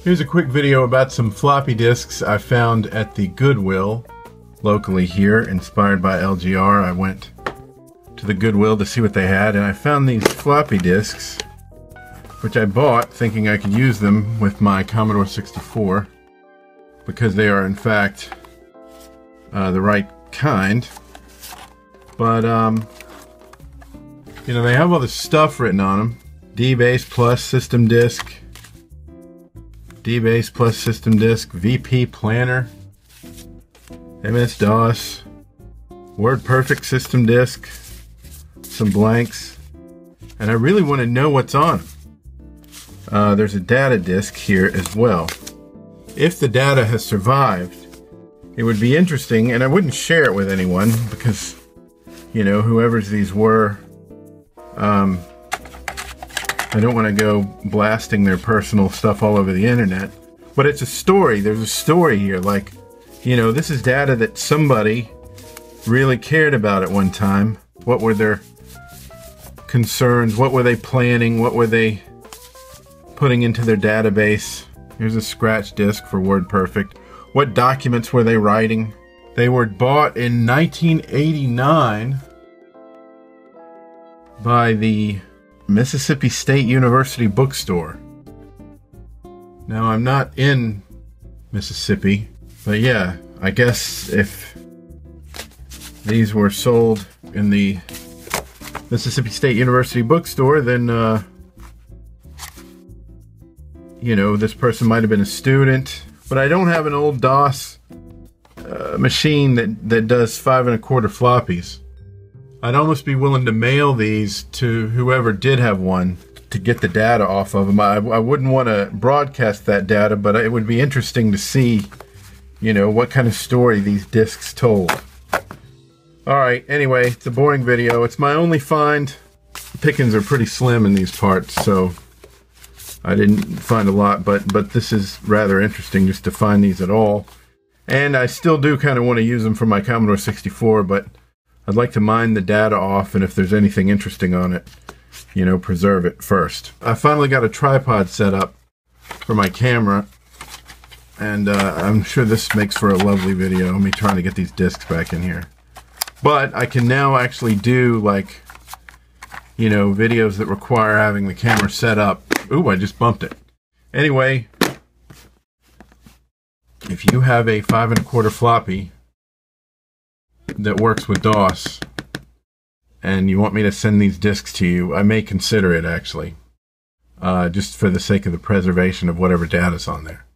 Here's a quick video about some floppy disks I found at the Goodwill locally here, inspired by LGR. I went to the Goodwill to see what they had, and I found these floppy disks, which I bought thinking I could use them with my Commodore 64, because they are in fact the right kind. But you know, they have all this stuff written on them. D-Base plus system disk, D-Base plus system disk, VP planner, MS-DOS, WordPerfect system disk, some blanks, and I really want to know what's on them. There's a data disk here as well. If the data has survived, it would be interesting, and I wouldn't share it with anyone because, you know, whoever's these were, I don't want to go blasting their personal stuff all over the internet. But it's a story. There's a story here. Like, you know, this is data that somebody really cared about at one time. What were their concerns? What were they planning? What were they putting into their database? Here's a scratch disk for WordPerfect. What documents were they writing? They were bought in 1989 by the Mississippi State University bookstore. Now, I'm not in Mississippi, but yeah, I guess if these were sold in the Mississippi State University bookstore, then you know, this person might have been a student. But I don't have an old DOS machine that does 5 1/4 floppies. I'd almost be willing to mail these to whoever did have one to get the data off of them. I wouldn't want to broadcast that data, but it would be interesting to see, you know, what kind of story these discs told. Alright, anyway, it's a boring video. It's my only find. The pickings are pretty slim in these parts, so I didn't find a lot, but this is rather interesting just to find these at all. And I still do kind of want to use them for my Commodore 64, but I'd like to mine the data off, and if there's anything interesting on it, you know, preserve it first. I finally got a tripod set up for my camera, and I'm sure this makes for a lovely video, me trying to get these discs back in here. But I can now actually do, like, you know, videos that require having the camera set up. Ooh, I just bumped it. Anyway, if you have a 5 1/4 floppy that works with DOS and you want me to send these discs to you, I may consider it, actually, just for the sake of the preservation of whatever data's on there.